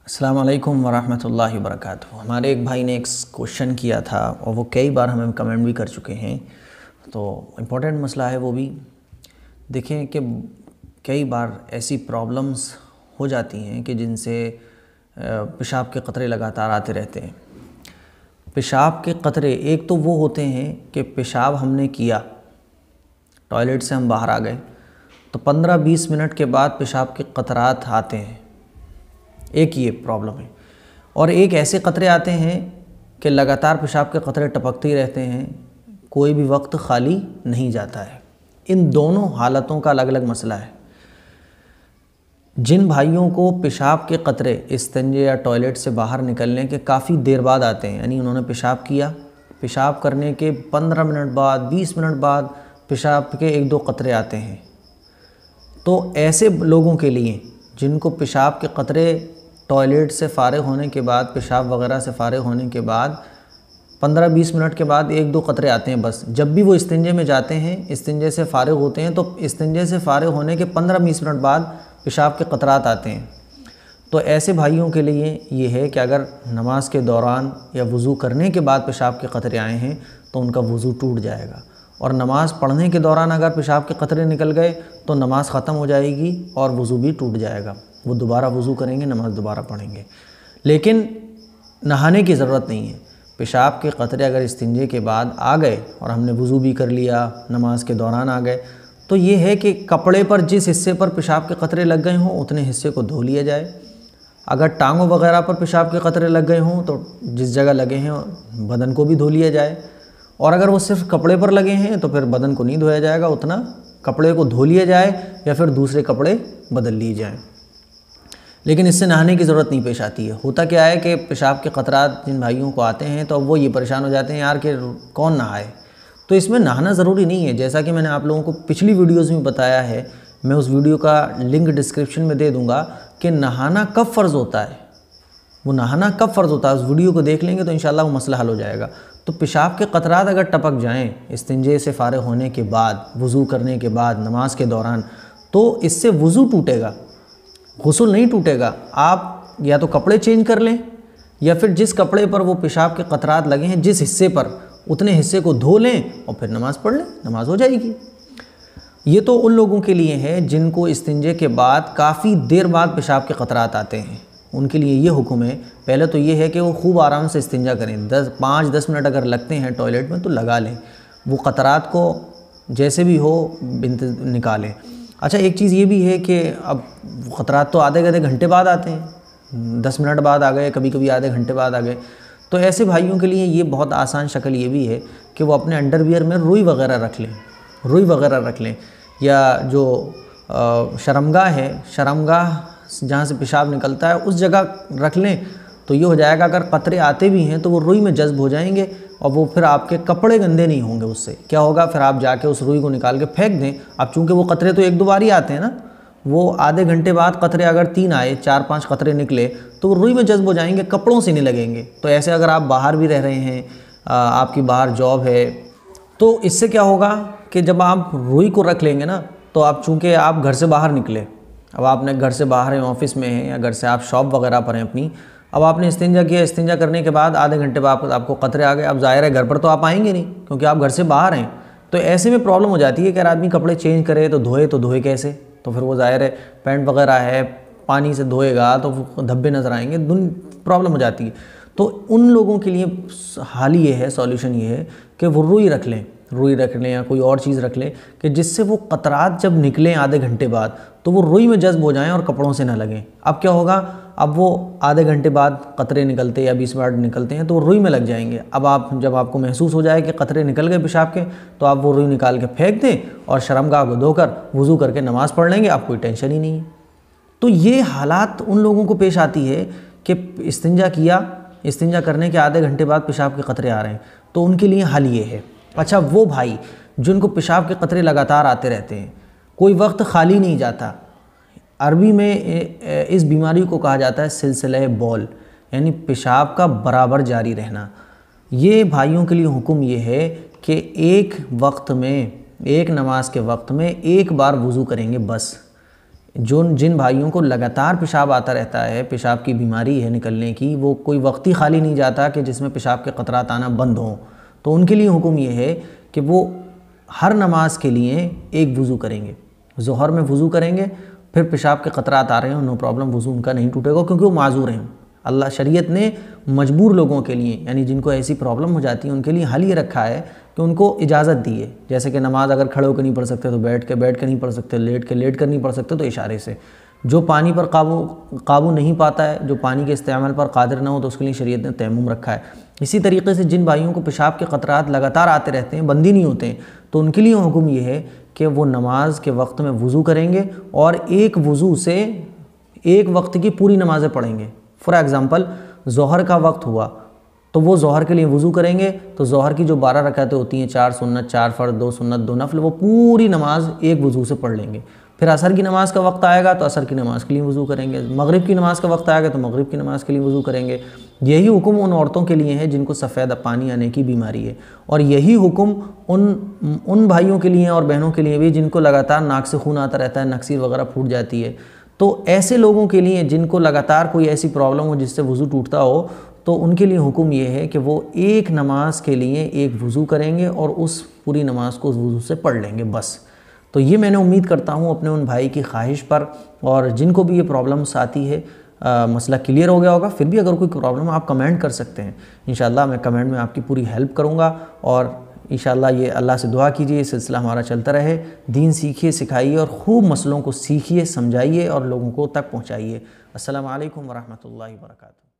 अस्सलाम वालेकुम वरहमतुल्लाहि वबरकातुहू। हमारे एक भाई ने एक क्वेश्चन किया था और वो कई बार हमें कमेंट भी कर चुके हैं, तो इम्पोर्टेंट मसला है वो भी। देखें कि कई बार ऐसी प्रॉब्लम्स हो जाती हैं कि जिनसे पेशाब के क़तरे लगातार आते रहते हैं। पेशाब के क़तरे एक तो वो होते हैं कि पेशाब हमने किया, टॉयलेट से हम बाहर आ गए तो 15-20 मिनट के बाद पेशाब के क़तरात आते हैं, एक ये प्रॉब्लम है। और एक ऐसे क़तरे आते हैं कि लगातार पेशाब के क़तरे टपकते ही रहते हैं, कोई भी वक्त खाली नहीं जाता है। इन दोनों हालतों का अलग अलग मसला है। जिन भाइयों को पेशाब के क़तरे इस्तिंजे या टॉयलेट से बाहर निकलने के काफ़ी देर बाद आते हैं, यानी उन्होंने पेशाब किया, पेशाब करने के 15 मिनट बाद 20 मिनट बाद पेशाब के 1-2 क़तरे आते हैं, तो ऐसे लोगों के लिए जिनको पेशाब के क़तरे टॉयलेट से फ़ारिग होने के बाद, पेशाब वगैरह से फ़ारिग होने के बाद 15-20 मिनट के बाद 1-2 क़तरे आते हैं बस। जब भी वो इस्तिंजे में जाते हैं, इस्तिंजे से फ़ारिग होते हैं, तो इस्तिंजे से फ़ारिग होने के 15-20 मिनट बाद पेशाब के क़तरात आते हैं। तो ऐसे भाइयों के लिए ये है कि अगर नमाज के दौरान या वज़ू करने के बाद पेशाब के क़तरे आए हैं तो उनका वज़ू टूट जाएगा, और नमाज़ पढ़ने के दौरान अगर पेशाब के क़तरे निकल गए तो नमाज़ ख़त्म हो जाएगी और वज़ू भी टूट जाएगा। वो दोबारा वज़ू करेंगे, नमाज़ दोबारा पढ़ेंगे, लेकिन नहाने की ज़रूरत नहीं है। पेशाब के क़तरे अगर इस्तिंजे के बाद आ गए और हमने वज़ू भी कर लिया, नमाज के दौरान आ गए, तो ये है कि कपड़े पर जिस हिस्से पर पेशाब के क़तरे लग गए हों उतने हिस्से को धो लिया जाए। अगर टांगों वगैरह पर पेशाब के क़तरे लग गए हों तो जिस जगह लगे हैं बदन को भी धो लिया जाए, और अगर वो सिर्फ कपड़े पर लगे हैं तो फिर बदन को नहीं धोया जाएगा, उतना कपड़े को धो लिया जाए या फिर दूसरे कपड़े बदल लिए जाएँ। लेकिन इससे नहाने की ज़रूरत नहीं पेश आती है। होता क्या है कि पेशाब के क़तरात जिन भाइयों को आते हैं तो वो ये परेशान हो जाते हैं यार कि कौन नहाए। तो इसमें नहाना ज़रूरी नहीं है, जैसा कि मैंने आप लोगों को पिछली वीडियोज़ में बताया है, मैं उस वीडियो का लिंक डिस्क्रिप्शन में दे दूँगा कि नहाना कब फ़र्ज़ होता है। वो नहाना कब फ़र्ज़ होता है उस वीडियो को देख लेंगे तो इंशाल्लाह वो मसला हल हो जाएगा। तो पेशाब के क़तरात अगर टपक जाएँ इस्तिंजे से फ़ारिग होने के बाद, वज़ू करने के बाद, नमाज के दौरान, तो इससे वज़ू टूटेगा, गुस्ल नहीं टूटेगा। आप या तो कपड़े चेंज कर लें या फिर जिस कपड़े पर वो पेशाब के क़तरात लगे हैं जिस हिस्से पर, उतने हिस्से को धो लें और फिर नमाज़ पढ़ लें, नमाज हो जाएगी। ये तो उन लोगों के लिए है जिनको इस्तिंजे के बाद काफ़ी देर बाद पेशाब के क़तरात आते हैं, उनके लिए ये हुक्म है। पहले तो ये है कि वो खूब आराम से इस्तिंजा करें, 5-10 मिनट अगर लगते हैं टॉयलेट में तो लगा लें, वो क़तरात को जैसे भी हो निकालें। अच्छा, एक चीज़ ये भी है कि अब क़तरात तो आधे घंटे बाद आते हैं, 10 मिनट बाद आ गए, कभी कभी आधे घंटे बाद आ गए। तो ऐसे भाइयों के लिए ये बहुत आसान शक्ल ये भी है कि वो अपने अंडरवियर में रुई वगैरह रख लें, रुई वगैरह रख लें, या जो शर्मगाह है, शर्मगाह जहाँ से पेशाब निकलता है उस जगह रख लें। तो ये हो जाएगा अगर क़तरे आते भी हैं तो वो रुई में जज़्ब हो जाएंगे और वो फिर आपके कपड़े गंदे नहीं होंगे। उससे क्या होगा, फिर आप जाके उस रुई को निकाल के फेंक दें। अब चूँकि वो क़तरे तो 1-2 बार ही आते हैं ना, वो आधे घंटे बाद क़तरे अगर 3 आए, 4-5 क़तरे निकले तो वो रुई में जज़्ब हो जाएंगे, कपड़ों से नहीं लगेंगे। तो ऐसे अगर आप बाहर भी रह रहे हैं, आपकी बाहर जॉब है, तो इससे क्या होगा कि जब आप रुई को रख लेंगे ना, तो आप चूँकि आप घर से बाहर निकले, अब आपने घर से बाहर हैं, ऑफिस में हैं या घर से आप शॉप वगैरह पर हैं अपनी, अब आपने इस्तिंजा किया, इस्तिंजा करने के बाद आधे घंटे बाद आपको क़तरे आ गए। अब ज़ाहिर है घर पर तो आप आएंगे नहीं क्योंकि आप घर से बाहर हैं। तो ऐसे में प्रॉब्लम हो जाती है कि अगर आदमी कपड़े चेंज करे तो धोए कैसे, तो फिर वो ज़ाहिर है पैंट वगैरह है, पानी से धोएगा तो धब्बे नज़र आएंगे, प्रॉब्लम हो जाती है। तो उन लोगों के लिए हाल ये है, सॉल्यूशन ये है कि वो रुई रख लें या कोई और चीज़ रख लें कि जिससे वो क़तरात जब निकलें आधे घंटे बाद तो वो रुई में जज़्ब हो जाएं और कपड़ों से ना लगें। अब क्या होगा, अब वो आधे घंटे बाद क़तरे निकलते या 20 मिनट निकलते हैं तो वो रुई में लग जाएंगे। अब आप जब आपको महसूस हो जाए कि क़तरे निकल गए पेशाब के, तो आप वो रुई निकाल के फेंक दें और शर्मगाह को धोकर वज़ू करके नमाज़ पढ़ लेंगे, आपको कोई टेंशन ही नहीं है। तो ये हालात उन लोगों को पेश आती है कि इस्तिंजा किया, इस्तिंजा करने के आधे घंटे बाद पेशाब के क़तरे आ रहे हैं, तो उनके लिए हल ये है। अच्छा, वो भाई जिनको पेशाब के क़तरे लगातार आते रहते हैं, कोई वक्त खाली नहीं जाता, अरबी में इस बीमारी को कहा जाता है सिलसिला बौल, यानी पेशाब का बराबर जारी रहना। ये भाइयों के लिए हुक्म ये है कि एक वक्त में, एक नमाज के वक्त में एक बार वज़ू करेंगे बस। जिन भाइयों को लगातार पेशाब आता रहता है, पेशाब की बीमारी है निकलने की, वो कोई वक्त ही खाली नहीं जाता कि जिसमें पेशाब के क़तरात आना बंद हों, तो उनके लिए हुक्म ये है कि वो हर नमाज के लिए एक वज़ू करेंगे। ज़ोहर में वज़ू करेंगे, फिर पेशाब के क़तरात आ रहे हैं, नो प्रॉब्लम, वज़ू उनका नहीं टूटेगा क्योंकि वो माजूर हैं। अल्लाह शरीयत ने मजबूर लोगों के लिए, यानी जिनको ऐसी प्रॉब्लम हो जाती है, उनके लिए हल ये रखा है कि उनको इजाज़त दी है। जैसे कि नमाज अगर खड़े होकर नहीं पढ़ सकते तो बैठ के नहीं पढ़ सकते, लेट कर नहीं पढ़ सकते तो इशारे से। जो पानी पर काबू नहीं पाता है, जो पानी के इस्तेमाल पर कादिर ना हो, तो उसके लिए शरीयत ने तयम्मुम रखा है। इसी तरीके से जिन भाइयों को पेशाब के क़तरात लगातार आते रहते हैं, बंदी नहीं होते हैं, तो उनके लिए हुक्म ये है कि वो नमाज के वक्त में वज़ू करेंगे और एक वज़ू से एक वक्त की पूरी नमाज़ें पढ़ेंगे। फॉर एग्ज़ाम्पल ज़ोहर का वक्त हुआ तो वो ज़ोहर के लिए वज़ू करेंगे, तो ज़ोहर की जो 12 रकातें होती हैं, 4 सुन्नत, 4 फ़र्ज़, 2 सुन्नत, 2 नफ़ल, वो पूरी नमाज एक वज़ू से पढ़ लेंगे। फिर असर की नमाज़ का वक्त आएगा तो असर की नमाज़ के लिए वज़ू करेंगे, मगरिब की नमाज़ का वक्त आएगा तो मगरिब की नमाज़ के लिए वज़ू करेंगे। यही हुक्म उन औरतों के लिए है जिनको सफ़ेद पानी आने की बीमारी है, और यही हुक्म उन भाइयों के लिए और बहनों के लिए भी जिनको लगातार नाक से खून आता रहता है, नक्सीर वगैरह फूट जाती है। तो ऐसे लोगों के लिए जिनको लगातार कोई ऐसी प्रॉब्लम हो जिससे वज़ू टूटता हो, तो उनके लिए हुक्म ये है कि वो एक नमाज के लिए एक वज़ू करेंगे और उस पूरी नमाज को उस वज़ू से पढ़ लेंगे बस। तो ये मैंने उम्मीद करता हूँ अपने उन भाई की ख्वाहिश पर, और जिनको भी ये प्रॉब्लम्स आती है मसला क्लियर हो गया होगा। फिर भी अगर कोई प्रॉब्लम आप कमेंट कर सकते हैं, इंशाअल्लाह मैं कमेंट में आपकी पूरी हेल्प करूँगा। और इंशाअल्लाह ये अल्लाह से दुआ कीजिए ये सिलसिला हमारा चलता रहे। दीन सीखिए, सिखाइए और ख़ूब मसलों को सीखिए, समझाइए और लोगों को तक पहुँचाइए। अस्सलामु अलैकुम वरहमतुल्लाहि वबरकातुहू।